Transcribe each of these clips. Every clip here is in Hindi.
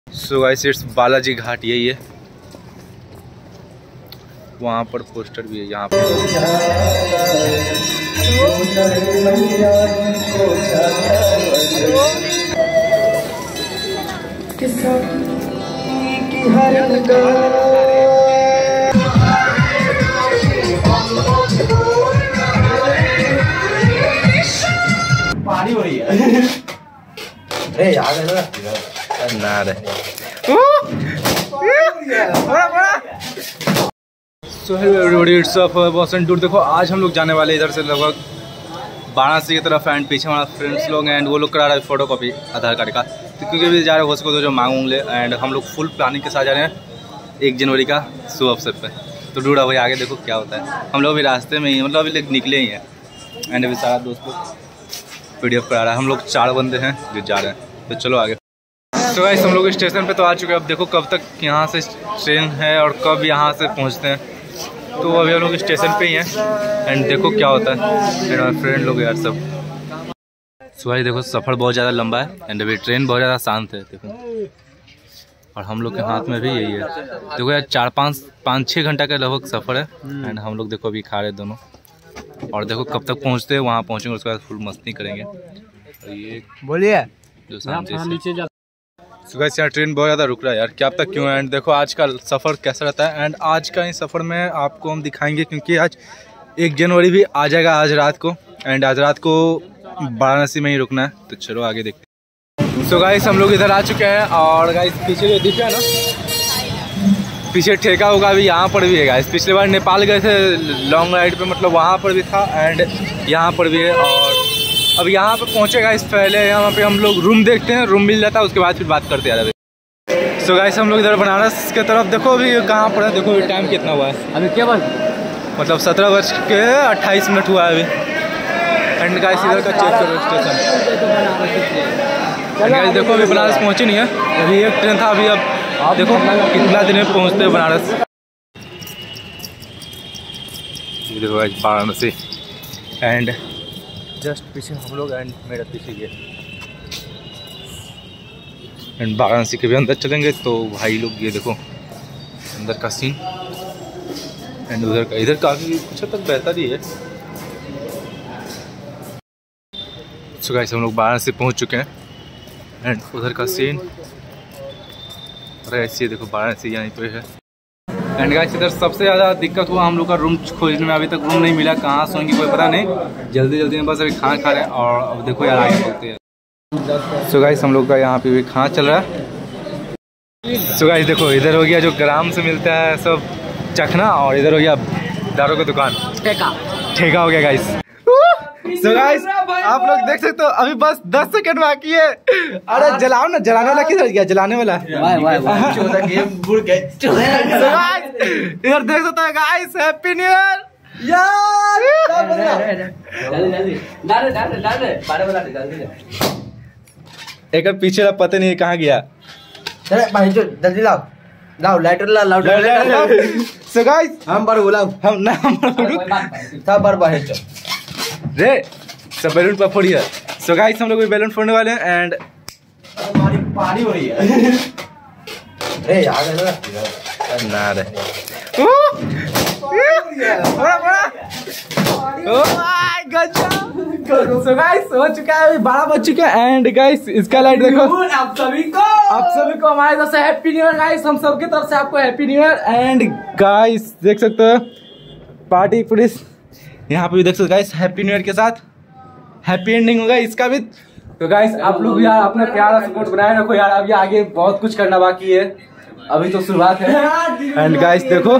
So guys it's Balaji Ghat यही है, वहाँ पर पोस्टर भी है यहाँ पर। पानी हो रही है। अरे यार ना रे सो हेलो एवरीबॉडी, इट्स बॉसन टूर। देखो आज हम लोग जाने वाले इधर से लगभग वाराणसी की तरफ, एंड पीछे हमारा फ्रेंड्स लोग एंड वो लोग करा रहा है फोटो कॉपी आधार कार्ड का, तो क्योंकि भी जा रहे हो सको तो जो मांग ले, एंड हम लोग फुल प्लानिंग के साथ जा रहे हैं 1 जनवरी का शुभ अवसर पे। तो ढूंढा भाई आगे देखो क्या होता है। हम लोग अभी रास्ते में ही, मतलब अभी निकले ही हैं, एंड अभी सारा दोस्त लोग PDF करा रहा है। हम लोग 4 बंदे हैं जो जा रहे हैं, तो चलो आगे। तो गाइस हम लोग स्टेशन पे तो आ चुके हैं। अब देखो कब तक यहाँ से ट्रेन है और कब यहाँ से पहुँचते हैं। तो अभी हम लोग स्टेशन पे ही हैं, एंड देखो क्या होता है। एंड हमारे फ्रेंड लोग यार सब। सो भाई देखो सफ़र बहुत ज़्यादा लंबा है, एंड अभी ट्रेन बहुत ज़्यादा शांत है देखो, और हम लोग के हाथ में भी यही है। देखो यार 4-5-6 घंटा का लगभग सफ़र है, एंड हम लोग देखो अभी खा रहे दोनों, और देखो कब तक पहुँचते हैं। वहाँ पहुँचेंगे उसके बाद फुल मस्ती करेंगे। और ये बोलिए जो नीचे जा। सो गाइस यार ट्रेन बहुत ज़्यादा रुक रहा है यार, क्या पता क्यों। एंड देखो आज का सफ़र कैसा रहता है, एंड आज का इस सफ़र में आपको हम दिखाएंगे, क्योंकि आज 1 जनवरी भी आ जाएगा आज रात को, एंड आज रात को वाराणसी में ही रुकना है। तो चलो आगे देखते हैं। सो गाइस हम लोग इधर आ चुके हैं, और गाइस पीछे जो दिख रहा है ना, पीछे ठेका होगा भी, यहाँ पर भी है गाइस। पिछले बार नेपाल गए थे लॉन्ग राइड पे, मतलब वहाँ पर भी था, एंड यहाँ पर भी है। और अब यहाँ पे पहुँचेगा इस पहले यहाँ पे हम लोग रूम देखते हैं, रूम मिल जाता है उसके बाद फिर बात करते हैं यार अभी। सो गाइस हम लोग इधर बनारस के तरफ, देखो अभी कहाँ पर है, देखो टाइम कितना हुआ है अभी, क्या बात मतलब 17:28 हुआ है अभी। एंड गाइस इधर का चेक करो स्टेशन। गाइस देखो अभी बनारस पहुँचे नहीं है, अभी एक ट्रेन था अभी। अब देखो कितना दिन में पहुँचते हैं बनारस। ये देखो गाइस वाराणसी, एंड जस्ट पीछे हम लोग, एंड मेरा पीछे ये, एंड वाराणसी के भी अंदर चलेंगे। तो भाई लोग ये देखो अंदर का सीन, एंड इधर काफ़ी कुछ तक बेहतर ही है। सो गाइस हम लोग वाराणसी पहुंच चुके हैं, एंड उधर का सीन। अरे ऐसे देखो वाराणसी यहीं पे है। एंड गाइस इधर सबसे ज़्यादा दिक्कत हुआ हम लोग का रूम खोजने में, अभी तक रूम नहीं मिला। कहाँ सोएंगे कोई पता नहीं। जल्दी में बस अभी खाना खा रहे हैं, और अब देखो यार आगे बोलते हैं। सो गाइस हम लोग का यहाँ पे भी खाना चल रहा है। सो गाइस देखो इधर हो गया जो ग्राम से मिलता है सब चखना, और इधर हो गया दारू का दुकान, ठेका हो गया गाइस। सो गाइस आप लोग देख सकते हो अभी बस 10 सेकंड बाकी है। अरे जलाओ ना, जलाने वाला किधर गया, जलाने वाला इधर देख सकते हो गाइस। हैप्पी न्यू ईयर यार। एक पीछे का पता नहीं कहाँ गया। जल्दी लाओ लाओ लाइटर लाओ। सो गाइस हम बार बुलाओ, हम ना सब बार बाहर चल रे, सब बैलून पर फोड़िए। सो गाइस हम लोग बैलून फोड़ने वाले हैं, एंड पानी हो रही है। अरे यार ना रे सो गाइस हो चुका है, अभी 12 बज चुके हैं, एंड गाइस इसका लाइट देखो। आप सभी को हमारे तरफ से हैप्पी न्यू ईयर गाइस। हम सबकी तरफ से आपको happy new year. And guys देख सकते हो पार्टी पुलिस यहाँ पे भी देख सकते हो गाइस। हैप्पी न्यू ईयर के साथ हैप्पी एंडिंग होगा इसका भी। तो गाइस आप लोग यार अपना प्यारा सपोर्ट बनाए रखो यार, अभी आगे बहुत कुछ करना बाकी है, अभी तो शुरुआत है। एंड गाइस देखो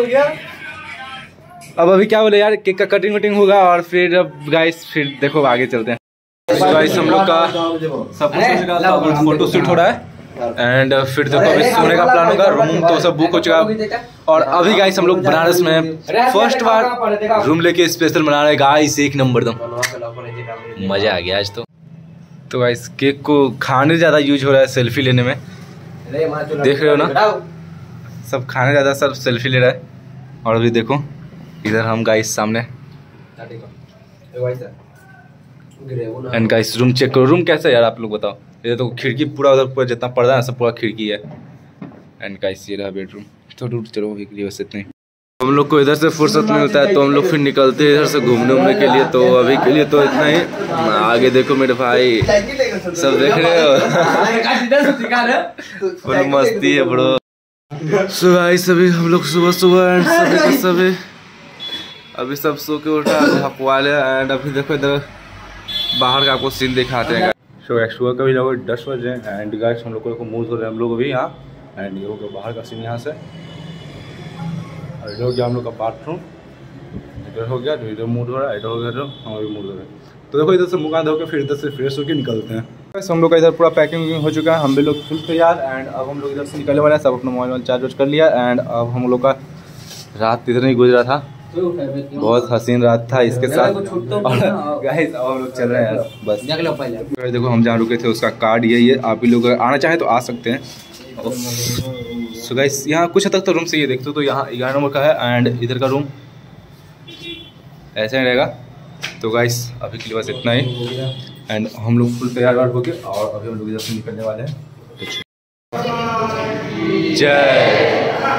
अब अभी क्या बोले यार, केक का कटिंग वटिंग होगा, और फिर अब गाइस फिर देखो आगे चलते हैं। तो गाइस हम लोग का सब कुछ फोटो शूट हो रहा है, एंड फिर देखो अभी सोने का प्लान होगा। रूम तो सब बुक हो चुका है, और अभी गाइस हम लोग बनारस में फर्स्ट बार रूम लेके स्पेशल बना रहे गाइस। 1 नंबर दम मजा आ गया आज तो गाइस केक को खाने ज़्यादा यूज हो रहा है सेल्फी लेने में, देख रहे हो ना, सब खाने ज़्यादा सब सेल्फी ले रहा है। और अभी देखो इधर हम गाइस सामने, एंड गाइस रूम चेक करो। रूम कैसा है यार आप लोग बताओ। ये तो खिड़की पूरा उधर पूरा जितना पर्दा है सब पूरा खिड़की है। एंड गाइस ये रहा बेडरूम। तो चलो एक लिए बस इतने। हम लोग को इधर से फुर्सत नहीं होता है तो हम लोग फिर निकलते हैं इधर से घूमने के लिए। तो अभी के लिए तो इतना ही। आगे देखो मेरे भाई सब देख रहे हो फुल मस्ती है ब्रो। सो गाइस अभी हम लोग सुबह एंड सभी अभी सब सो के उठा हपवाले। एंड अभी देखो इधर बाहर का आपको सीन दिखाते हैं। सुबह का भी लगभग 10 बजे एंड गाइस हम लोग को मूव हो रहे हैं हम लोग अभी यहाँ। एंड ये हो गया बाहर का सीन यहाँ से। और इधर हो गया हम लोग का बाथरूम। इधर हो गया इधर मूड हो रहा है। इधर हो गया हम अभी मूड हो रहा है। तो देखो इधर से मुँह हाथ धो के फिर इधर से फ्रेश होकर निकलते हैं। बस हम लोग का इधर पूरा पैकिंग हो चुका है। हम भी लोग फुल तैयार। एंड अब हम लोग इधर से निकलने वाले हैं। सब अपना मोबाइल चार्ज कर लिया। एंड अब हम लोग का रात इधर ही गुजरा था। बहुत हसीन रात था इसके साथ। गाइस अब हम लोग चल रहे हैं यार बस। देखो हम जहाँ रुके थे उसका कार्ड यही है। आप भी लोग आना चाहें तो आ सकते हैं। सो गाइस यहाँ कुछ हद तक तो रूम से ये देखते हो तो यहाँ 11 नंबर का है। एंड इधर का रूम ऐसे ही रहेगा। तो गाइस अभी के लिए बस इतना ही। एंड हम लोग फुल तैयार हो गए और अभी हम लोग इधर से निकलने वाले हैं। जय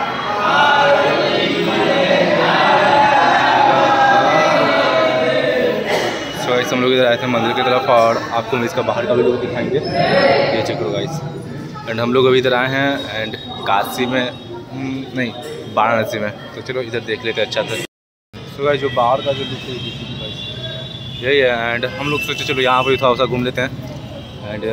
हम लोग इधर आए थे मंदिर की तरफ और आपको हम इसका बाहर का भी लोग दिखाएंगे। ये चेक करो गाइस। एंड हम लोग अभी इधर आए हैं एंड काशी में नहीं वाराणसी में। तो चलो इधर देख लेते हैं अच्छा था। तो गाइस जो बाहर का जो लुक यही है। एंड हम लोग सोचे चलो यहाँ पर थोड़ा सा घूम लेते हैं। एंड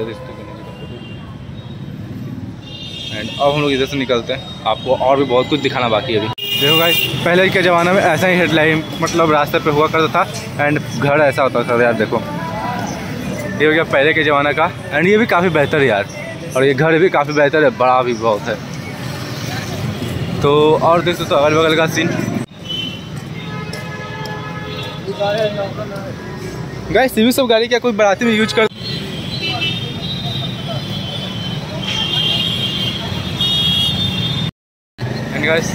अब हम लोग इधर से निकलते हैं। आपको और भी बहुत कुछ दिखाना बाकी है अभी। देखो गाइस पहले के ज़माने में ऐसा ही हेडलाइन मतलब रास्ते पे हुआ करता था। एंड घर ऐसा होता था यार। देखो ये हो गया पहले के ज़माने का। एंड ये भी काफ़ी बेहतर है यार। और ये घर भी काफ़ी बेहतर है। बड़ा भी बहुत है। तो और देख सकते हो अगल बगल का सीन। गाइस ये भी सब गाड़ी क्या कोई बाराती में यूज कर। एंड गाइस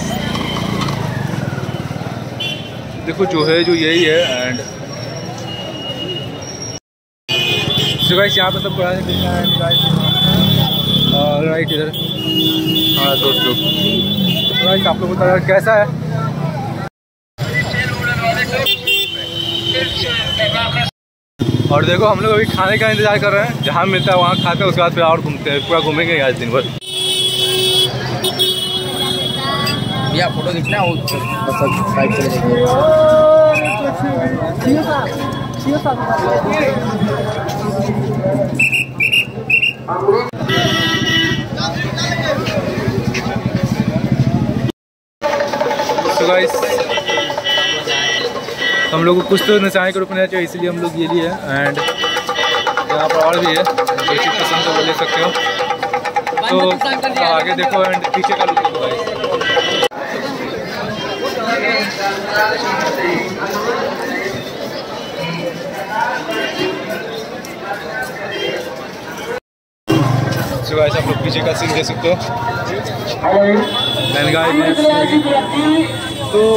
देखो जो है जो यही है। एंड तो गाइस यहाँ पे सब और राइट इधर हाँ दोस्तों तो गाइस आप लोग बता कैसा है। और देखो हम लोग अभी खाने का इंतजार कर रहे हैं। जहाँ मिलता है वहाँ खाते हैं उसके बाद फिर और घूमते हैं। पूरा घूमेंगे आज दिन भर। भैया फोटो खींचना हो तो गाइस हम लोग को कुछ तो नचाने के रूप में चाहिए इसलिए हम लोग ये लिए हैं। एंड यहाँ पर और भी है जो चीज़ पसंद है वो ले सकते हो। तो आगे देखो एंड पीछे का लुक देखो गाइस। तो गाइस आप लोग पीछे का सीन देख सकते हो। तो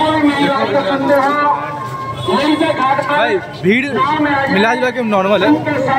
भाई भीड़ मिला जुला के नॉर्मल है।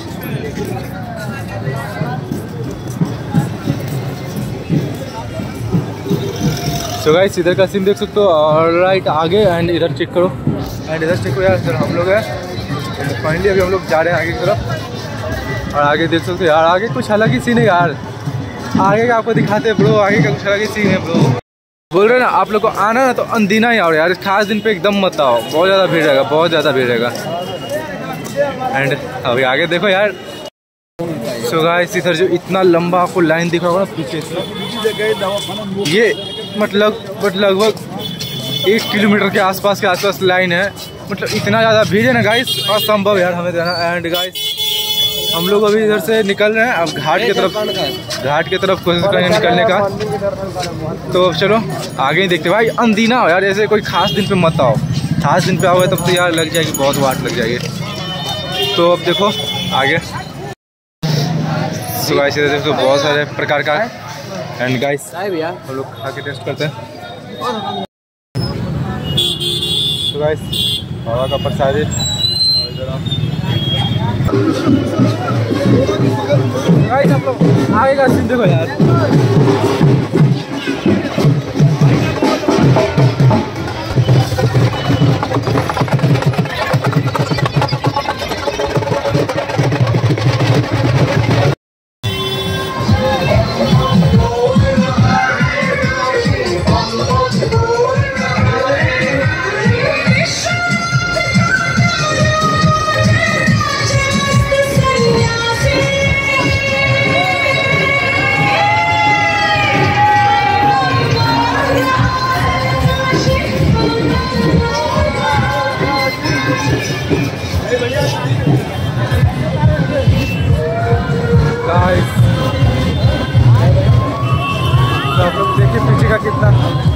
तो गाइस इधर का सीन देख सकते हो और राइट आगे। एंड इधर चेक करो। एंड इधर चेक करो यार। इधर हम लोग हैं फाइनली अभी हम लोग जा रहे हैं आगे की तरफ। और आगे देख सकते हो यार आगे कुछ अलग ही सीन है यार। आगे का आपको दिखाते हैं ब्रो। आगे का कुछ अलग ही सीन है ब्रो। बोल रहे ना आप लोग को आना ना तो अंदीना ही आओ यार। खास दिन पे एकदम मत आओ। बहुत ज़्यादा भीड़ रहेगा। बहुत ज़्यादा भीड़ रहेगा। एंड अभी आगे देखो यार। सो गाइस इधर जो इतना लंबा आपको लाइन दिख रहा होगा ना पीछे से ये मतलब लगभग 1 किलोमीटर के आसपास लाइन है। मतलब इतना ज़्यादा भीड़ है ना गाइस असंभव यार हमें देना। एंड गाइस हम लोग अभी इधर से निकल रहे हैं अब घाट की तरफ कोशिश करेंगे निकलने का। तो अब चलो आगे ही देखते भाई। अंदीना हो यार। ऐसे कोई खास दिन पे मत आओ। खास दिन पे आओगे तब तो यार लग जाएगी बहुत वाट लग जाएगी। तो अब देखो आगे। तो गाइस इधर देखो बहुत सारे प्रकार का है। एंड गाइस हम लोग खा के टेस्ट करते हैं। तो गाइस बाबा का प्रसाद गाइस आप लोग आगे का सीन देखो यार। तो आप लोग देखिए पीछे का कितना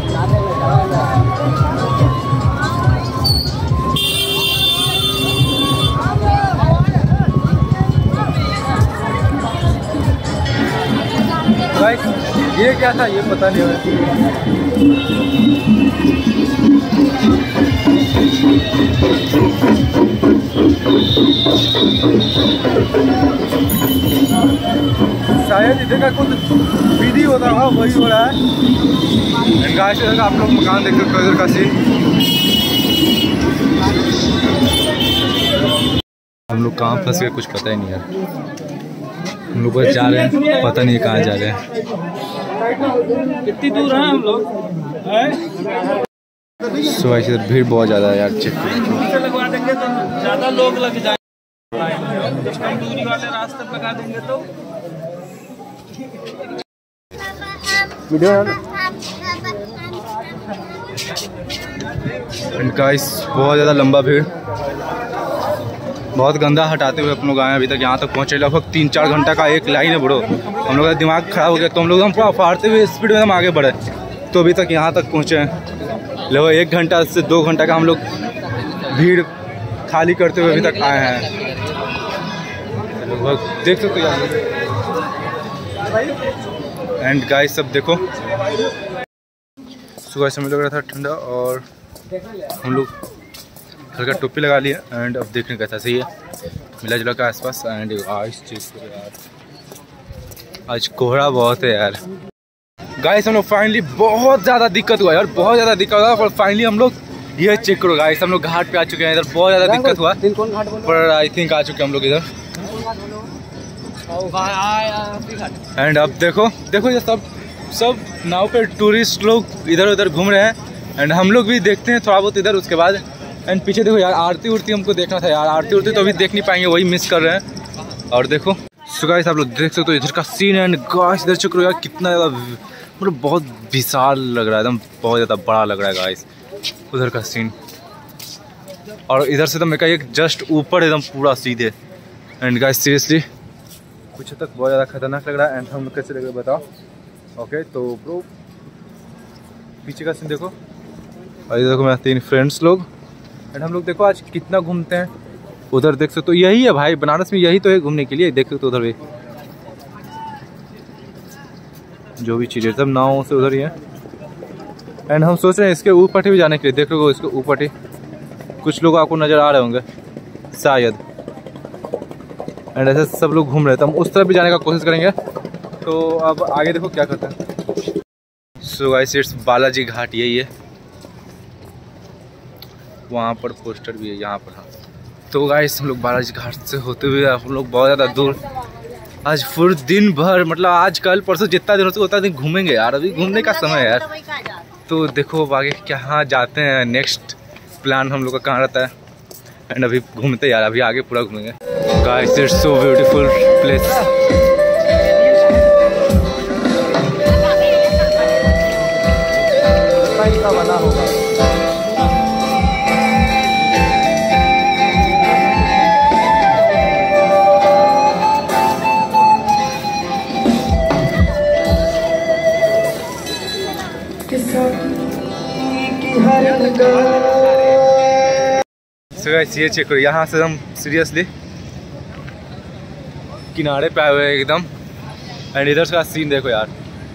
भाई, ये क्या था ये पता नहीं है। शायद इधर का कुछ विधि होता होगा, वही हो रहा है। गाइस इधर का आप लोग मकान देख सकते हो, इधर का सीन। हम लोग कहाँ फंस गए कुछ पता ही नहीं यार। हम लोग बस जा रहे हैं, पता नहीं कहाँ जा रहे हैं। कितनी दूर है हम लोग? सुबह से भीड़ बहुत ज़्यादा है यार। चेक लगवा देंगे तो ज़्यादा लोग लग जाएंगे। कम दूरी वाले रास्ते लगा देंगे तो गाइस बहुत ज़्यादा लंबा भीड़, बहुत गंदा हटाते हुए अपन लोग आए अभी तक यहाँ तक पहुँचे। लगभग 3-4 घंटा का एक लाइन है ब्रो। हम लोग का दिमाग खराब हो गया, तो हम लोग पूरा फाड़ते हुए स्पीड में हम आगे बढ़े, तो अभी तक यहाँ तक पहुँचे हैं। लगभग 1 घंटा से 2 घंटा का हम लोग भीड़ खाली करते हुए अभी तक आए हैं। लगभग देख सकते हो। एंड गाइस सब देखो, सुबह समय लग रहा था ठंडा और हम लोग हल्का टोपी लगा लिया। एंड अब देखने कैसा सही है मिला जुला का आसपास। एंड आज चीज़ यार, आज कोहरा बहुत है यार। गाइस हम लोग फाइनली, बहुत ज़्यादा दिक्कत हुआ यार, बहुत ज़्यादा दिक्कत हुआ। पर फाइनली हम लोग ये चेक करो गाइस, हम लोग घाट पे आ चुके हैं। इधर बहुत ज़्यादा दिक्कत हुआ पर आई थिंक आ चुके हैं हम लोग इधर। एंड अब देखो देखो ये सब नाव पे टूरिस्ट लोग इधर उधर घूम रहे हैं। एंड हम लोग भी देखते हैं थोड़ा बहुत इधर, उसके बाद एंड पीछे देखो यार, आरती उरती हमको देखना था यार। आरती उरती तो अभी देख नहीं पाएंगे, वही मिस कर रहे हैं। और देखो सो गाइस आप लोग देख सकते हो इधर का सीन। एंड गाइस इधर चक्कर यार कितना ज़्यादा, मतलब बहुत विशाल लग रहा है, एकदम बहुत ज़्यादा बड़ा लग रहा है गाइस उधर का सीन। और इधर से तो मैं कहीं जस्ट ऊपर एकदम पूरा सीधे। एंड गाइस सीरियसली कुछ तक बहुत ज़्यादा खतरनाक लग रहा है। एंड हम लोग कैसे लग रहा है बताओ। ओके तो ब्रो पीछे का सीन देखो, और इधर देखो मेरे 3 फ्रेंड्स लोग। एंड हम लोग देखो आज कितना घूमते हैं। उधर देख सकते तो यही है भाई, बनारस में यही तो है घूमने के लिए। देख सकते तो उधर भी जो भी चीज़ें सब नाव से उधर ही है। एंड हम सोच रहे हैं इसके ऊपर भी जाने के लिए। देख लो इसके ऊपर कुछ लोग आपको नज़र आ रहे होंगे शायद। एंड ऐसे सब लोग घूम रहे थे, हम उस तरफ भी जाने का कोशिश करेंगे। तो अब आगे देखो क्या करते हैं। So guys it's Balaji Ghat, यही है। वहाँ पर पोस्टर भी है, यहाँ पर। हाँ तो गाइस हम लोग बालाजी घाट से होते हुए हम लोग बहुत ज़्यादा दूर, आज पूरे दिन भर, मतलब आज कल परसों जितना दिन हो सके उतना दिन घूमेंगे यार। अभी घूमने का समय है यार। तो देखो आगे कहाँ जाते हैं, नेक्स्ट प्लान हम लोग का कहाँ रहता है। एंड अभी घूमते यार, अभी आगे पूरा घूमेंगे। Guys it's so beautiful place. का बना होगा ये चेक करो, यहाँ से हम सीरियसली किनारे पे आए हुए हैं एकदम। एंड इधर का सीन देखो यार,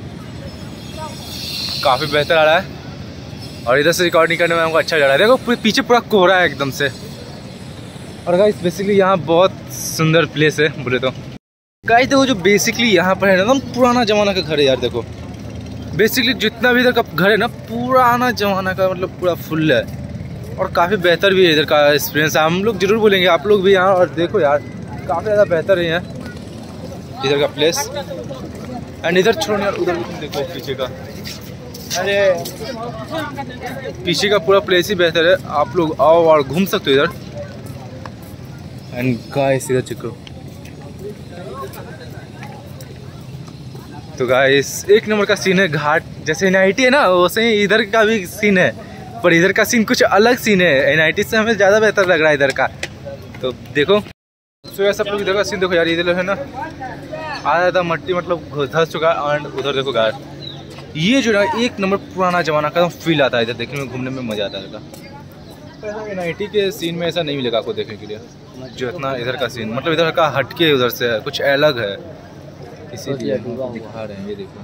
काफ़ी बेहतर आ रहा है। और इधर से रिकॉर्डिंग करने में हमको अच्छा लग रहा है। देखो पीछे पूरा कोहरा है एकदम से। और गाइस बेसिकली यहाँ बहुत सुंदर प्लेस है बोले तो। गाइस देखो जो बेसिकली यहाँ पर है ना एकदम पुराना ज़माना का घर है यार। देखो बेसिकली जितना भी इधर का घर है ना पुराना ज़माना का, मतलब पूरा फुल है और काफ़ी बेहतर भी है इधर का एक्सपीरियंस। हम लोग जरूर बोलेंगे आप लोग भी यहाँ, और देखो यार काफ़ी ज़्यादा बेहतर है यहाँ इधर का प्लेस। एंड इधर छोड़ो यार, उधर देखो पीछे का, अरे पीछे का पूरा प्लेस ही बेहतर है। आप लोग आओ और घूम सकते हो इधर। एंड गाइस इधर चेक करो, तो गाइस एक नंबर का सीन है। घाट जैसे एनआईटी है ना वैसे ही इधर का भी सीन है, पर इधर का सीन कुछ अलग सीन है। एनआईटी से हमें ज़्यादा बेहतर लग रहा है इधर का। तो देखो तो सब लोग इधर का सीन देखो यार। इधर है ना आधा आधा मट्टी मतलब धस चुका है। एंड उधर देखो गाइस ये जो ना एक नंबर पुराना ज़माना का फील आता है इधर देखने में, घूमने में मज़ा आता है इधर। एनआईटी के सीन में ऐसा नहीं मिलेगा आपको देखने के लिए जो इतना इधर का सीन, मतलब इधर का हटके उधर से है, कुछ अलग है, इसीलिए दिखा रहे हैं। ये देखो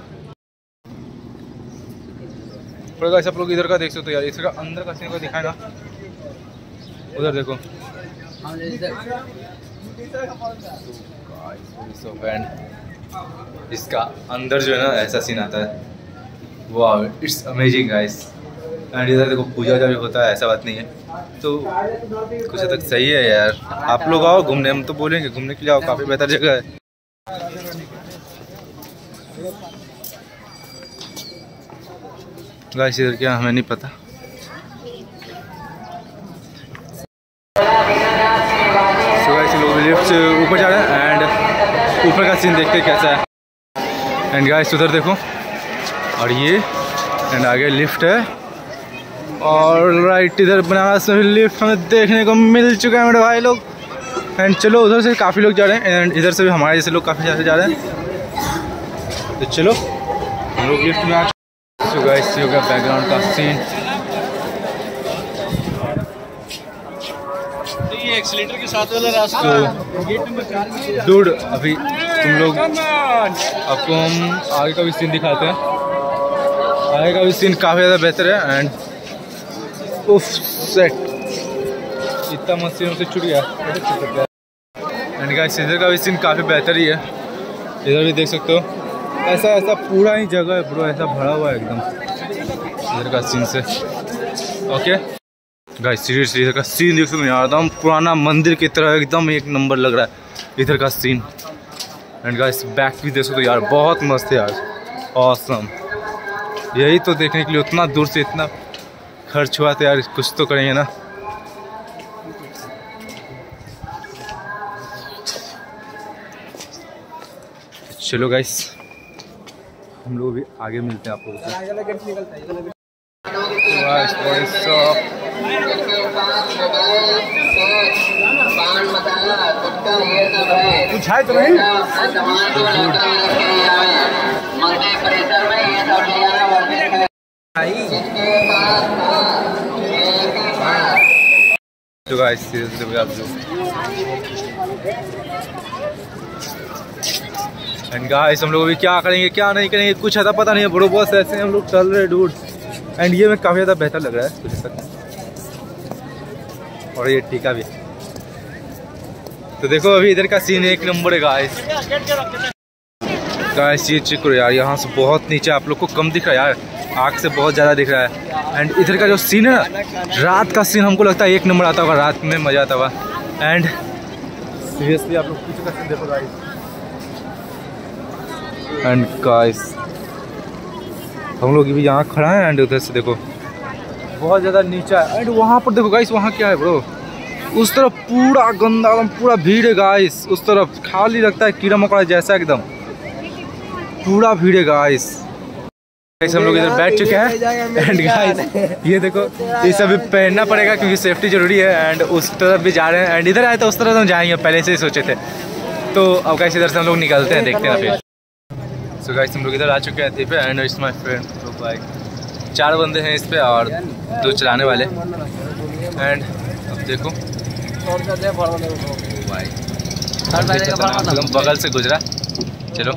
पर गाइस आप लोग इधर का देख सकते हो यार, इसका अंदर का सीन को दिखाए ना, उधर देखो। इसका अंदर जो है ना ऐसा सीन आता है, वाह इट्स अमेजिंग गाइस। एंड इधर देखो पूजा जो होता है, ऐसा बात नहीं है, तो कुछ हद तक सही है यार। आप लोग आओ घूमने, हम तो बोलेंगे घूमने के लिए आओ, काफ़ी बेहतर जगह है। गाइस इधर क्या हमें नहीं पता। सो गाइस लोग लिफ्ट से ऊपर जा रहे हैं एंड ऊपर का सीन देखते कैसा है। एंड गाइस उधर देखो, और ये एंड आगे लिफ्ट है, और राइट इधर बनारस में लिफ्ट हमें देखने को मिल चुका है मेरे भाई लोग। एंड चलो उधर से काफ़ी लोग जा रहे हैं एंड इधर से भी हमारे जैसे लोग काफ़ी ज़्यादा जा रहे हैं, तो चलो हम लोग लिफ्ट में आ। सो गाइस ये होगा बैकग्राउंड का सीन। ये एक्सीलेटर के साथ वाला रास्ता गेट नंबर 4 में दूर। अभी तुम लोग आपको हम आगे का भी सीन दिखाते हैं। आगे का भी सीन काफ़ी ज़्यादा बेहतर है। एंड उफ सेट इतना मस्त सीन से छूट गया। एंड गाइस इधर का भी सीन काफ़ी बेहतर ही है, इधर भी देख सकते हो। ऐसा ऐसा पूरा ही जगह है ब्रो, ऐसा भरा हुआ है एकदम इधर का सीन से। ओके गाइस सीरियसली इधर का सीन देख सकते हो यार, एकदम पुराना मंदिर की तरह एकदम एक नंबर लग रहा है इधर का सीन। एंड गाइस बैक भी देख सकते हो यार, बहुत मस्त है यार, ऑसम। यही तो देखने के लिए उतना दूर से इतना खर्च हुआ था यार, कुछ तो करेंगे ना। चलो गाइस हम लोग भी आगे मिलते हैं आप लोगों से। कुछ है तो नहीं तो गाइस सीरियसली आप लोग। एंड गाइस हम लोग अभी क्या करेंगे क्या नहीं करेंगे कुछ ऐसा पता नहीं है ब्रो, बस ऐसे हम लोग चल रहे डूड। एंड ये में काफ़ी ज़्यादा बेहतर लग रहा है कुछ तक, और ये टीका भी। तो देखो अभी इधर का सीन एक नंबर है गाइस। गाइस ये चेक करो यार, यहाँ से बहुत नीचे आप लोग को कम दिख रहा है यार, आग से बहुत ज़्यादा दिख रहा है। एंड इधर का जो सीन है ना, रात का सीन हमको लगता है एक नंबर आता होगा, रात में मज़ा आता होगा। एंड सीरियसली आप लोग पीछे का सीन देखो गाइस। एंड गाइस हम लोग भी यहाँ खड़ा है एंड उधर से देखो बहुत ज़्यादा नीचा है। एंड वहाँ पर देखो गाइस, वहाँ क्या है ब्रो, उस तरफ पूरा गंदा एकदम पूरा भीड़ है गाइस, उस तरफ खाली लगता है कीड़ा मकोड़ा जैसा, एकदम पूरा भीड़ है गाइस। हम लोग इधर बैठ चुके हैं एंड गाइस ये देखो ये सब पहनना पड़ेगा क्योंकि सेफ्टी जरूरी है। एंड उस तरफ भी जा रहे हैं, एंड इधर आए तो उस तरफ हम जाएंगे, पहले से ही सोचे थे। तो अब गाइस इधर से हम लोग निकलते हैं, देखते हैं फिर। सो गाइस हम लोग इधर आ चुके हैं थी पे, and it's my friend bike. 4 बंदे हैं इस पे और 2 चलाने वाले। एंड अब देखो भाई एकदम बगल से गुजरा। चलो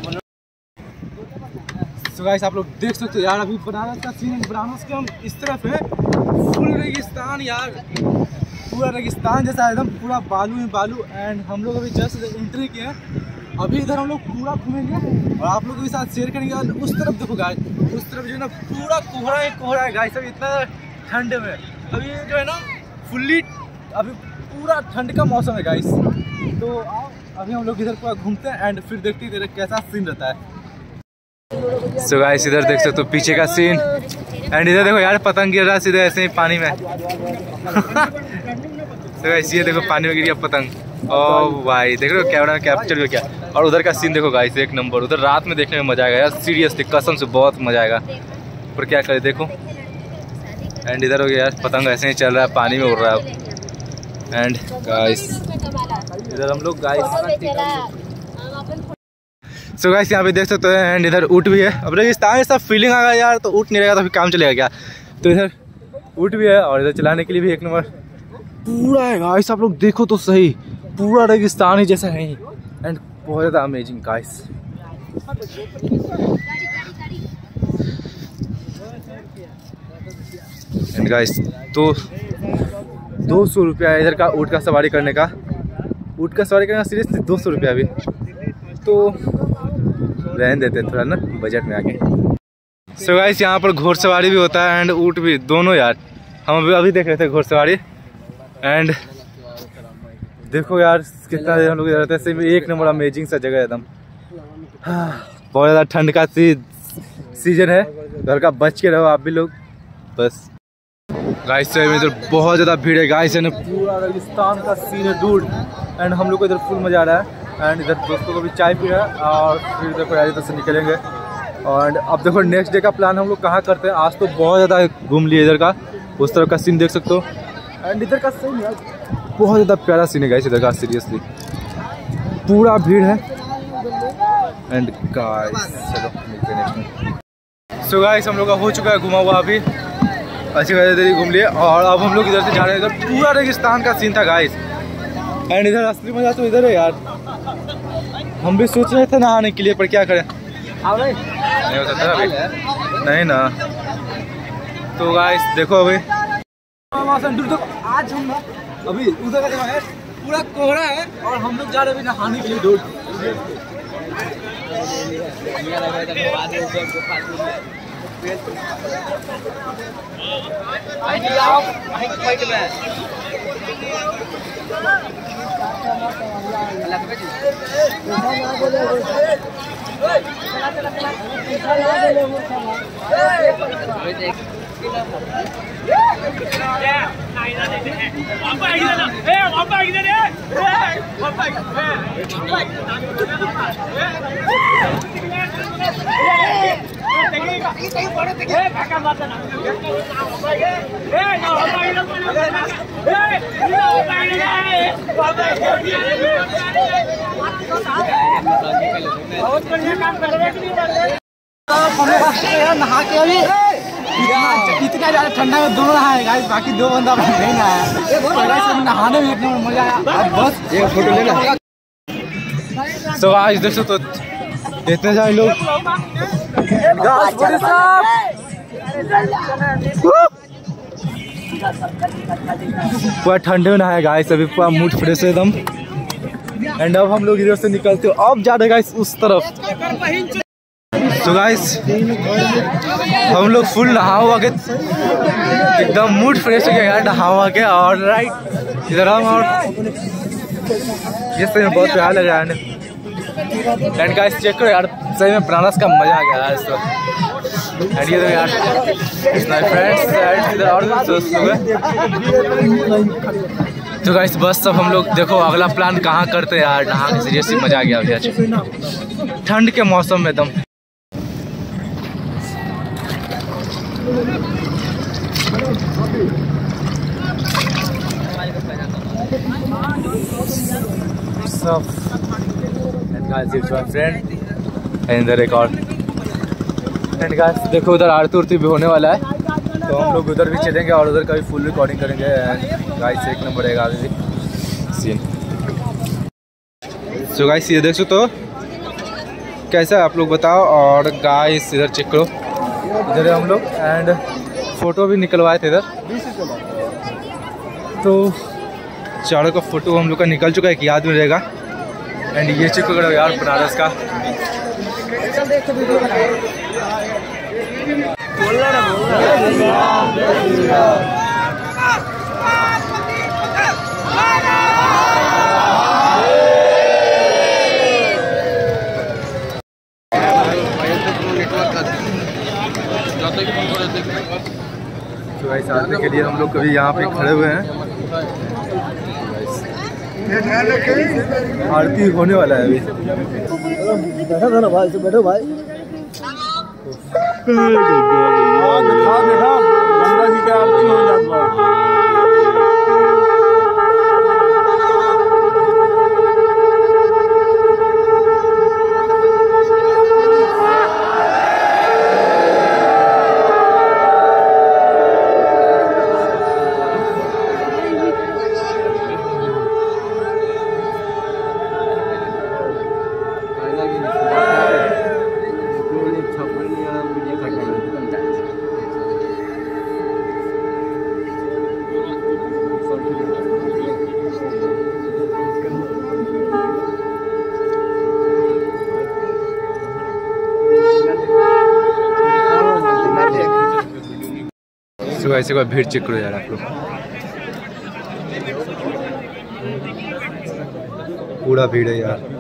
तो गाइस आप लोग देख सकते हो यार, अभी बनारस का सीन, बनारस के हम इस तरफ है फुल रेगिस्तान यार, पूरा रेगिस्तान जैसा एकदम, पूरा बालू ही बालू। एंड हम लोग अभी जस्ट एंट्री किए हैं, अभी इधर हम लोग पूरा घूमेंगे और आप लोगों के साथ शेयर करेंगे। और उस तरफ देखो गाइस, उस तरफ जो है ना पूरा कोहरा है गाइस। अभी इतना ठंड में अभी जो है ना फुल्ली अभी पूरा ठंड का मौसम है गाइस। तो आओ अभी हम लोग इधर पूरा घूमते हैं एंड फिर देखते हैं इधर कैसा सीन रहता है। सो गाइस इधर देख सकते हो पीछे का सीन। एंड इधर देखो यार पतंग गिर रहा है सीधे ऐसे ही पानी में। सो गाइस ये देखो पानी में गिर गया पतंग। ओ भाई देख रहे हो कैमरा में कैप्चर हो क्या। और उधर का सीन देखो गाइस एक नंबर। उधर रात में देखने में मजा आएगा यार, सीरियसली कसम से बहुत मजा आएगा। पर क्या करे देखो। एंड इधर हो गया यार पतंग ऐसे ही चल रहा है, पानी में उड़ रहा है। एंड गाइस इधर हम लोग गाइस सो गाइस यहाँ पे देख सकते हैं। एंड इधर ऊँट भी है। अब रेगिस्तान सब फीलिंग आ गया यार, तो ऊँट नहीं रहेगा तो फिर काम चलेगा क्या। तो इधर ऊँट भी है और इधर चलाने के लिए भी एक नंबर पूरा है गाइस। आप लोग देखो तो सही, पूरा रेगिस्तान ही जैसा है। एंड बहुत ज़्यादा अमेजिंग गाइस। एंड गाइस तो 200 रुपया इधर का ऊँट का सवारी करने का। ऊँट का सवारी करने का सीरियसली 200 रुपया अभी तो रहने देते थोड़ा ना बजट में आके। सो गाइस यहाँ पर घोड़सवारी भी होता है एंड ऊँट भी, दोनों यार। हम अभी देख रहे थे घोड़सवारी। एंड देखो यार कितना हम लोग रहते हैं, सही एक नंबर अमेजिंग सा जगह एकदम। बहुत ज़्यादा ठंड का सीजन है, घर का बच के रहो आप भी लोग बस। गाइस में इधर बहुत ज़्यादा भीड़ है गाइस, है पूरा रेगिस्तान का सीन है दूर। एंड हम लोग को इधर फुल मजा आ रहा है। एंड इधर दोस्तों को भी चाय पी रहा है और फिर देखो यार इधर से निकलेंगे। और अब देखो नेक्स्ट डे का प्लान हम लोग कहाँ करते हैं। आज तो बहुत ज़्यादा घूम लिए इधर का, उस तरफ का सीन देख सकते हो। एंड इधर का सीन यार बहुत ज़्यादा प्यारा सीन है गाइस इधर का, सीरियसली पूरा भीड़ है। एंड गाइस चलो मिलते हैं नेक्स्ट में। सो गाइस हम लोग का हो चुका है घुमा हुआ, अभी अच्छी खासी देर घूम लिए और अब हम लोग इधर से जा रहे हैं। इधर पूरा रेगिस्तान का सीन था गाइस। एंड इधर असली मजा तो इधर है यार। हम भी सोच रहे थे नहाने के लिए पर क्या करें, नहीं हो सकता अभी, नहीं ना। तो गाइस देखो अभी आज हम अभी उधर का जगह है पूरा कोहरा है और हम लोग जा रहे हैं नहाने के लिए दूर। नहा के अभी इतना ज़्यादा ठंडा में दोनों नहाए गाइस, बाकी दो बंदा नहीं नहाया। नहाने में एक नंबर मजा आया। बस एक फोटो लेना। सो आज देखो तो इतने सारे लोग पूरा ठंडे में नहाए गाइस, अभी पूरा मूड फ्रेश है एकदम। एंड अब हम लोग इधर से निकलते हो, अब जा रहे गाइस उस तरफ। तो गाइस हम लोग फुल नहा हुआ के एकदम मूड फ्रेश हो गया यार नहा हुआ के। और राइट इधर हम और ये सही में बहुत प्यार लग रहा है। एंड गाइस चेक करो यार, सही में बनारस का मजा आ गया यार इस वक्त। एंड ये तो यार फ्रेंड्स इधर और दोस्त लोग हैं। तो गाइस बस सब हम लोग देखो अगला प्लान कहाँ करते हैं यार, नहा के सीरियसली मजा आ गया अभी आज ठंड के मौसम में एकदम। इधर एक और देखो उधर आरती उरती भी होने वाला है, तो हम लोग उधर भी चलेंगे और उधर का भी फुल रिकॉर्डिंग करेंगे। गाइस एक नंबर रहेगा अभी सीन। सो गाइस ये देख सकते हो कैसा है आप लोग बताओ। और गाइस इधर चेक करो, इधर हम लोग एंड फोटो भी निकलवाए थे इधर। तो चारों का फोटो हम लोग का निकल चुका है कि याद में रहेगा। एंड ये चेक करो यार बनारस का। तो ऐसा आने के लिए हम लोग कभी यहाँ पे खड़े हुए हैं। आरती होने वाला है अभी। बैठा था ना भाई, से बैठो भाई। देखा गंगा जी की आरती हो जाती है। ऐसे कोई भीड़ चेक करो यार आप लोग, पूरा भीड़ है यार।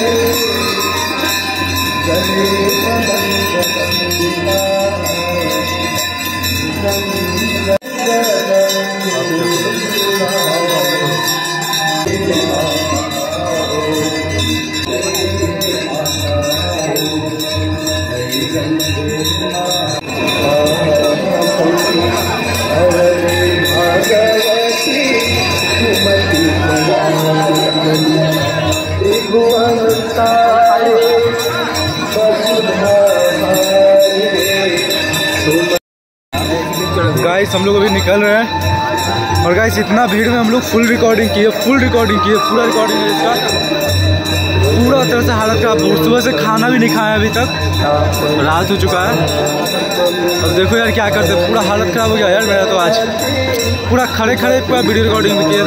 गाइस हम लोग अभी निकल रहे हैं और गाइस इतना भीड़ में हम लोग फुल रिकॉर्डिंग किए, पूरा रिकॉर्डिंग है इसका। पूरा तरह से हालत खराब, सुबह से खाना भी नहीं खाया अभी तक, रात हो चुका है। अब देखो यार क्या करते, पूरा हालत खराब हो गया यार मेरा तो आज। पूरा खड़े पूरा वीडियो रिकॉर्डिंग भी किया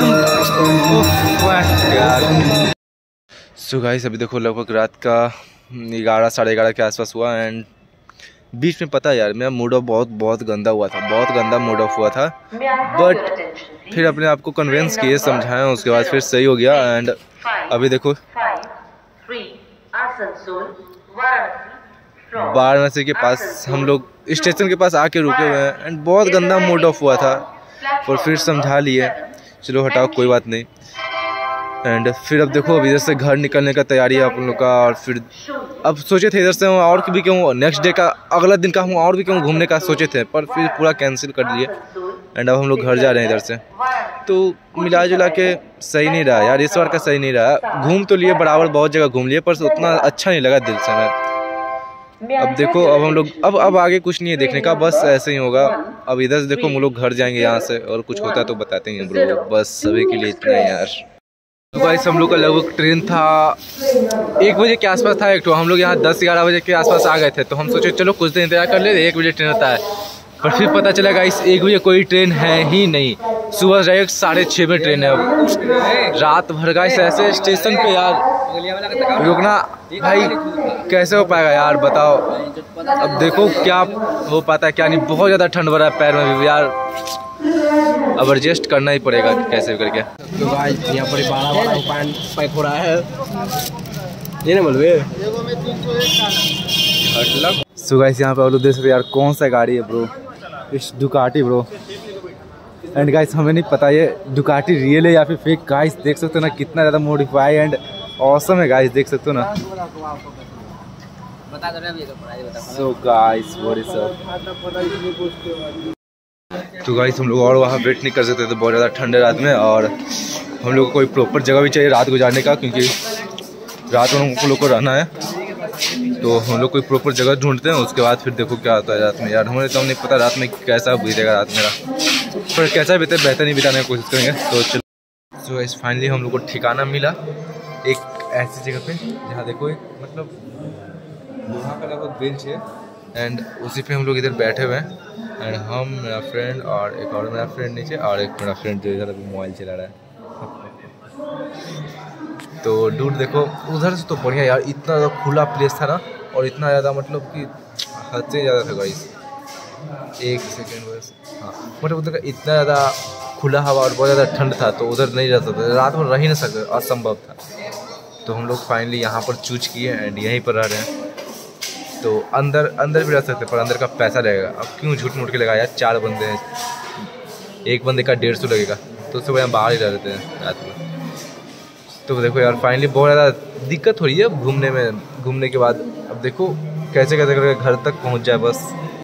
यार। सो गाइस अभी देखो लगभग रात का 11 साढ़े 11 के आसपास हुआ। एंड बीच में पता है यार मेरा मूड ऑफ बहुत गंदा हुआ था, बहुत गंदा मूड ऑफ हुआ था। बट फिर अपने आप को कन्विंस किए, समझाया, उसके बाद फिर सही हो गया। एंड अभी देखो वाराणसी के पास हम लोग स्टेशन के पास आके रुके हुए हैं। एंड बहुत गंदा मूड ऑफ हुआ था और फिर समझा लिए, चलो हटाओ कोई बात नहीं। एंड फिर अब देखो अब इधर से घर निकलने का तैयारी है अपन लोग का। और फिर अब सोचे थे इधर से और भी क्यों नेक्स्ट डे का अगला दिन का हम और भी क्यों घूमने का सोचे थे, पर फिर पूरा कैंसिल कर दिए। एंड अब हम लोग घर जा रहे हैं इधर से। तो मिला जुला के सही नहीं रहा यार, इस बार का सही नहीं रहा। घूम तो लिए बराबर, बहुत जगह घूम लिए, पर उतना अच्छा नहीं लगा दिल से मैं। अब देखो अब हम लोग अब आगे कुछ नहीं है देखने का, बस ऐसे ही होगा। अब इधर से देखो हम लोग घर जाएंगे यहाँ से, और कुछ होता तो बताते हैं ब्रो। बस सभी के लिए इतना है यार। तो गाइस हम लोग का लगभग ट्रेन था 1 बजे के आसपास था एक। तो हम लोग यहाँ 10-11 बजे के आसपास आ गए थे। तो हम सोचे चलो कुछ देर इंतजार कर ले, 1 बजे ट्रेन होता है। पर फिर पता चला गाइस 1 बजे कोई ट्रेन है ही नहीं, सुबह डायरेक्ट 6:30 में ट्रेन है। अब रात भर गाइस ऐसे स्टेशन पे यार रुकना भाई कैसे हो पाएगा यार बताओ। अब देखो क्या हो पाता है क्या नहीं। बहुत ज़्यादा ठंड भरा है पैर में भी यार, अब एडजस्ट करना ही पड़ेगा कैसे करके। तो गाइस यहाँ पर 12 पैक हो रहा है ये ना बोलवे। सो गाइस यहाँ पे और देख सकते यार कौन सा गाड़ी है ब्रो, इस डुकाटी ब्रो। एंड गाइस हमें नहीं पता ये डुकाटी रियल है या फिर फेक। गाइस देख सकते हो ना कितना ज़्यादा मॉडिफाई एंड ऑसम है गाइस, देख सकते हो ना। So guys what is up. तो गाइस हम लोग और वहाँ वेट नहीं कर सकते थे, बहुत ज़्यादा ठंड है रात में। और हम लोग को कोई प्रॉपर जगह भी चाहिए रात गुजारने का, क्योंकि रात में हम लोग को रहना है। तो हम लोग कोई प्रॉपर जगह ढूंढते हैं, उसके बाद फिर देखो क्या होता है रात में यार। हमें तो नहीं पता रात में कैसा बीतेगा रात मेरा, पर कैसा बीते बेहतर नहीं बिताने की कोशिश करेंगे। तो चलो सो गाइस फाइनली हम लोग को ठिकाना मिला एक ऐसी जगह पे जहाँ देखो एक मतलब वहाँ का लगभग बेंच है। एंड उसी पे हम लोग इधर बैठे हुए हैं। एंड हम, मेरा फ्रेंड और एक और मेरा फ्रेंड नीचे, और एक मेरा फ्रेंड जो इधर अभी मोबाइल चला रहा है। तो डूड देखो उधर से तो बढ़िया यार, इतना ज़्यादा खुला प्लेस था ना, और इतना ज़्यादा मतलब कि हद से ज़्यादा था गाइस। एक सेकेंड बस, हाँ मतलब उधर का इतना ज़्यादा खुला हवा और बहुत ज़्यादा ठंड था, तो उधर नहीं रह सकते, रात में रह ही नहीं सकते, असंभव था। तो हम लोग फाइनली यहाँ पर चूज किए एंड यहीं पर रह रहे हैं। तो अंदर भी रह सकते, पर अंदर का पैसा लगेगा। अब क्यों झूठ मूठ के लगा यार, 4 बंदे हैं, एक बंदे का 150 लगेगा, तो उससे हम बाहर ही रह लेते हैं रात में। तो देखो यार फाइनली बहुत ज़्यादा दिक्कत हो रही है घूमने में। घूमने के बाद अब देखो कैसे कैसे करके घर तक पहुंच जाए बस।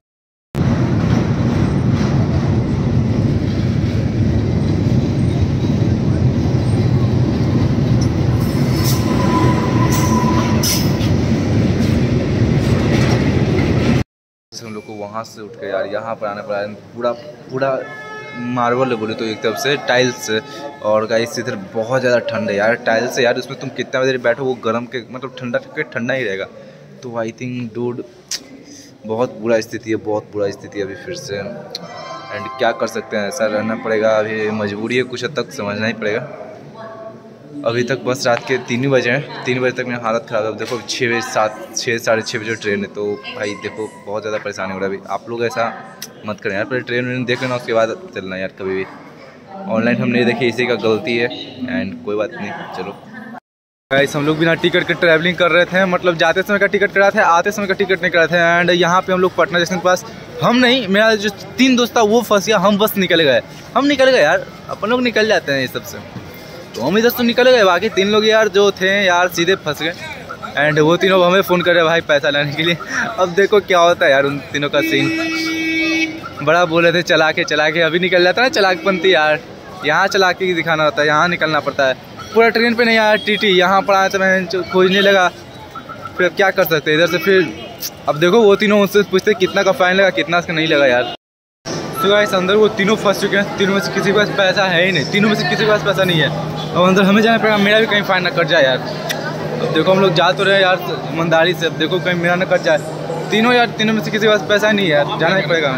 हम लोग को वहाँ से उठ के यार यहाँ पर आना पड़ा, पूरा मार्बल है बोले तो एक तरफ से टाइल्स, और गाइस इधर बहुत ज़्यादा ठंड है यार। टाइल्स है यार, उसमें तुम कितना देर बैठो वो गर्म के मतलब ठंडा ही रहेगा। तो आई थिंक डूड बहुत बुरा स्थिति है, बहुत बुरा स्थिति है अभी फिर से। एंड क्या कर सकते हैं, ऐसा रहना पड़ेगा, अभी मजबूरी है, कुछ हद तक समझना ही पड़ेगा। अभी तक बस रात के 3 बजे हैं, 3 बजे तक मेरी हालत ख़राब है। देखो 6 साढ़े 6 बजे ट्रेन है, तो भाई देखो बहुत ज़्यादा परेशानी हो रहा है अभी। आप लोग ऐसा मत करें यार, पहले ट्रेन देख लेना, उसके बाद चलना यार कभी भी। ऑनलाइन हम नहीं देखे, इसी का गलती है, एंड कोई बात नहीं, चलो। गाइस हम लोग बिना टिकट के ट्रैवलिंग कर रहे थे, मतलब जाते समय का टिकट करा थे, आते समय का टिकट नहीं करा थे। एंड यहाँ पे हम लोग पटना जंक्शन के पास, हम नहीं, मेरा जो 3 दोस्त था वो फंस गया, हम बस निकल गए। हम निकल गए यार, अपन लोग निकल जाते हैं ये सबसे, तो हम इधर तो निकल गए, बाकी 3 लोग यार जो थे यार सीधे फंस गए। एंड वो तीनों हमें फ़ोन कर रहे भाई पैसा लाने के लिए। अब देखो क्या होता है यार उन तीनों का सीन। बड़ा बोले थे चला के अभी निकल जाता है ना चालाकपंती यार, यहाँ चला के दिखाना होता है, यहाँ निकलना पड़ता है। पूरा ट्रेन पे नहीं आया टीटी, यहाँ पर आया तो मैं खोजने लगा, फिर क्या कर सकते इधर से। फिर अब देखो वो तीनों उससे पूछते कितना का फाइन लगा, कितना का नहीं लगा यार। तो गाइस अंदर वो तीनों फंस चुके हैं, तीनों में से किसी के पास पैसा है ही नहीं, तीनों में से किसी के पास पैसा नहीं है। और अंदर हमें जाना पड़ेगा, मेरा भी कहीं फाइन ना कट जाए यार। अब देखो हम लोग जा तो रहे यार ईमानदारी से, अब देखो कहीं मेरा ना कट जाए। तीनों में से किसी के पास पैसा नहीं है यार, जाना ही पड़ेगा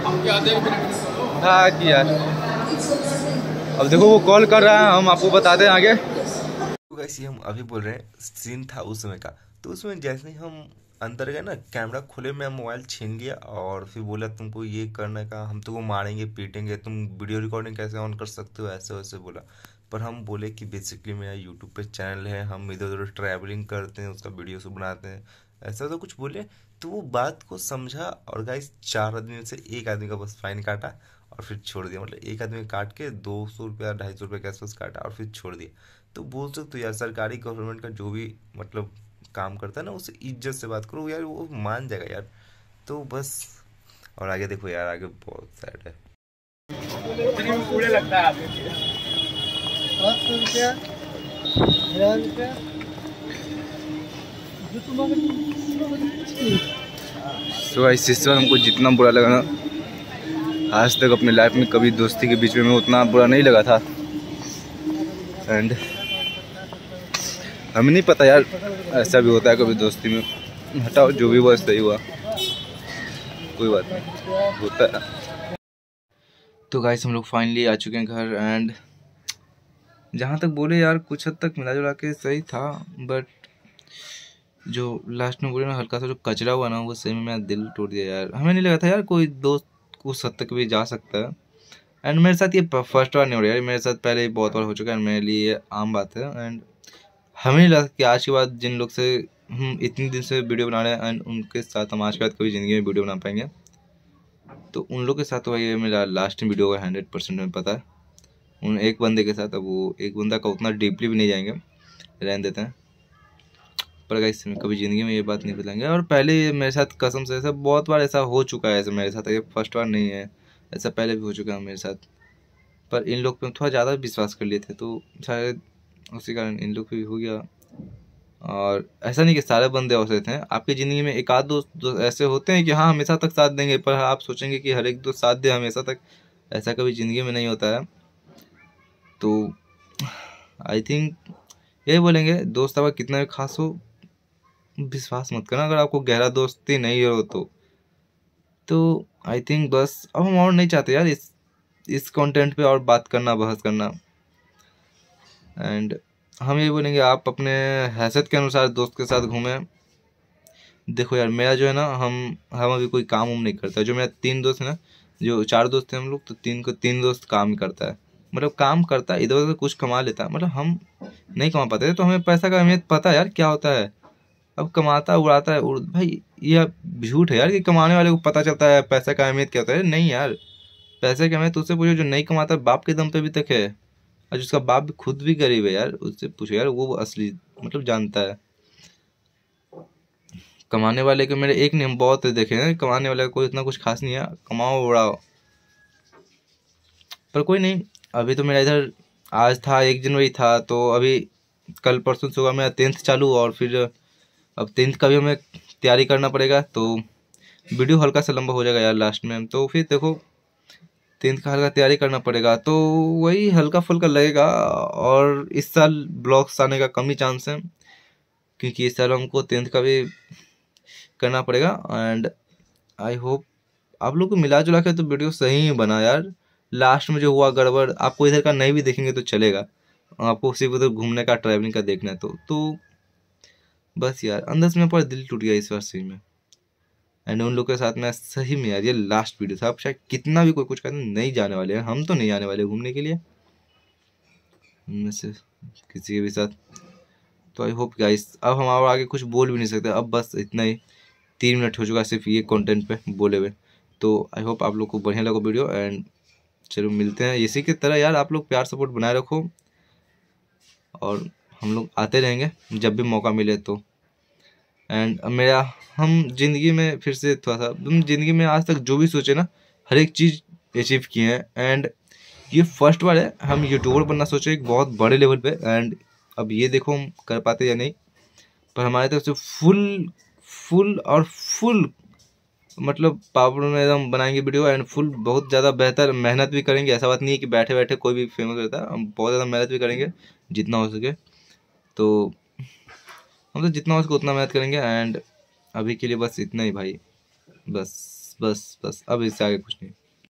हमें। हाँ कि यार अब देखो वो कॉल कर रहा है, हम आपको बता दें आगे। तो गाइस हम अभी बोल रहे हैं सीन था उस समय का। तो उसमें जैसे ही हम अंदर गए ना, कैमरा खोले, मैं मोबाइल छीन लिया और फिर बोला तुमको ये करने का, हम तुमको मारेंगे पीटेंगे, तुम वीडियो रिकॉर्डिंग कैसे ऑन कर सकते हो, ऐसे वैसे बोला। पर हम बोले कि बेसिकली मेरा यूट्यूब पे चैनल है, हम इधर उधर ट्रैवलिंग करते हैं, उसका वीडियो सब बनाते हैं, ऐसा तो कुछ बोले। तो वो बात को समझा और गाइस 4 आदमी में से एक आदमी का बस फाइन काटा और फिर छोड़ दिया। मतलब एक आदमी काट के 200 रुपया 250 रुपये के आसपास काटा और फिर छोड़ दिया। तो बोल सकते हो यार सरकारी गवर्नमेंट का जो भी मतलब काम करता है ना, उससे इज्जत से बात करो यार, वो मान जाएगा यार। तो बस और आगे देखो यार, आगे बहुत सैड है। तो इस बार हमको जितना बुरा लगा ना, आज तक अपने लाइफ में कभी दोस्ती के बीच में उतना बुरा नहीं लगा था। एंड हमें नहीं पता यार ऐसा भी होता है कभी दोस्ती में। हटाओ जो भी हुआ सही हुआ, कोई बात नहीं, होता है। तो गाइस हम लोग फाइनली आ चुके हैं घर। एंड जहाँ तक बोले यार कुछ हद तक मिला जुला के सही था, बट जो लास्ट में बोले ना हल्का सा जो कचरा हुआ ना, वो सही में मेरा दिल टूट दिया यार। हमें नहीं लगा था यार कोई दोस्त उस हद तक भी जा सकता है। एंड मेरे साथ ये फर्स्ट बार नहीं हो रहा यार, मेरे साथ पहले बहुत बार हो चुका है, मेरे लिए ये आम बात है। एंड हमें नहीं लगा कि आज के बाद जिन लोग से हम इतने दिन से वीडियो बना रहे हैं एंड उनके साथ हम आज के बाद कभी ज़िंदगी में वीडियो बना पाएंगे। तो उन लोग के साथ तो ये मेरा लास्ट वीडियो होगा 100% में पता है। उन एक बंदे के साथ, अब वो एक बंदा का उतना डीपली भी नहीं जाएंगे, रहने देते हैं। पर गाइस कभी ज़िंदगी में ये बात नहीं बताएंगे। और पहले मेरे साथ कसम से ऐसा बहुत बार ऐसा हो चुका है, ऐसा मेरे साथ ये फर्स्ट बार नहीं है, ऐसा पहले भी हो चुका है मेरे साथ। पर इन लोग पे थोड़ा ज़्यादा विश्वास कर लिए थे, तो शायद उसी कारण इन लोग पे भी हो गया। और ऐसा नहीं कि सारे बंदे ऐसे थे, आपकी ज़िंदगी में एक आध दोस्त ऐसे होते हैं कि हाँ हमेशा तक साथ देंगे, पर आप सोचेंगे कि हर एक दोस्त साथ दे हमेशा तक, ऐसा कभी ज़िंदगी में नहीं होता है। तो आई थिंक यही बोलेंगे, दोस्त आपका कितना भी खास हो विश्वास मत करना, अगर आपको गहरा दोस्ती नहीं हो तो आई थिंक बस अब हम और नहीं चाहते यार इस कंटेंट पे और बात करना, बहस करना। एंड हम ये बोलेंगे आप अपने हैसियत के अनुसार दोस्त के साथ घूमें। देखो यार मेरा जो है ना, हम अभी कोई काम नहीं करता। जो मेरा 3 दोस्त है ना, जो 4 दोस्त हैं हम लोग, तो 3 दोस्त काम ही करता है। मतलब काम करता है, इधर उधर कुछ कमा लेता है। मतलब हम नहीं कमा पाते थे, तो हमें पैसा का अहमियत पता है यार क्या होता है। अब कमाता उड़ाता है भाई, ये झूठ है यार कि कमाने वाले को पता चलता है पैसा का अहमियत क्या होता है। नहीं यार, पैसे की अहमियत उससे पूछो जो नहीं कमाता, बाप के दम पे भी तक है, और जिसका बाप भी खुद भी गरीब है यार, उससे पूछो यार, वो असली मतलब जानता है। कमाने वाले के मेरे एक नियम बहुत देखे हैं, कमाने वाले का कोई इतना कुछ खास नहीं है, कमाओ उड़ाओ। पर कोई नहीं, अभी तो मेरा इधर आज था 1 जनवरी था, तो अभी कल परसों से होगा मेरा 10th चालू, और फिर अब 10th का भी हमें तैयारी करना पड़ेगा। तो वीडियो हल्का सा लंबा हो जाएगा यार लास्ट में, तो फिर देखो 10th का हल्का तैयारी करना पड़ेगा, तो वही हल्का फुल्का लगेगा। और इस साल ब्लॉग्स आने का कम ही चांस है, क्योंकि इस साल हमको 10th का भी करना पड़ेगा। एंड आई होप आप लोग को मिला जुला के तो वीडियो सही ही बना यार। लास्ट में जो हुआ गड़बड़, आपको इधर का नहीं भी देखेंगे तो चलेगा, आपको सिर्फ उधर घूमने का ट्रैवलिंग का देखना है तो बस यार अंदर से मेरा पूरा दिल टूट गया इस बार सही में। एंड उन लोग के साथ मैं सही में यार, ये लास्ट वीडियो था। अब शायद कितना भी कोई कुछ करने नहीं जाने वाले हैं, हम तो नहीं जाने वाले घूमने के लिए उनमें से किसी के भी साथ। तो आई होप गाइस, अब हम और आगे कुछ बोल भी नहीं सकते, अब बस इतना ही। 3 मिनट हो चुका सिर्फ ये कंटेंट पे बोले हुए। तो आई होप आप लोग को बढ़िया लगा वीडियो। एंड चलो मिलते हैं इसी की तरह यार, आप लोग प्यार सपोर्ट बनाए रखो, और हम लोग आते रहेंगे जब भी मौका मिले तो। एंड मेरा हम जिंदगी में फिर से थोड़ा सा, तुम जिंदगी में आज तक जो भी सोचे ना, हर एक चीज़ अचीव किए हैं। एंड ये फर्स्ट बार है हम यूट्यूबर बनना सोचे एक बहुत बड़े लेवल पे। एंड अब ये देखो हम कर पाते या नहीं, पर हमारे तरफ से फुल मतलब पावर में एकदम बनाएंगे वीडियो। एंड फुल बहुत ज़्यादा बेहतर मेहनत भी करेंगे। ऐसा बात नहीं है कि बैठे बैठे कोई भी फेमस रहता है, हम बहुत ज़्यादा मेहनत भी करेंगे जितना हो सके। तो हम तो जितना हो सके उतना मेहनत करेंगे। एंड अभी के लिए बस इतना ही भाई, बस अब इससे आगे कुछ नहीं।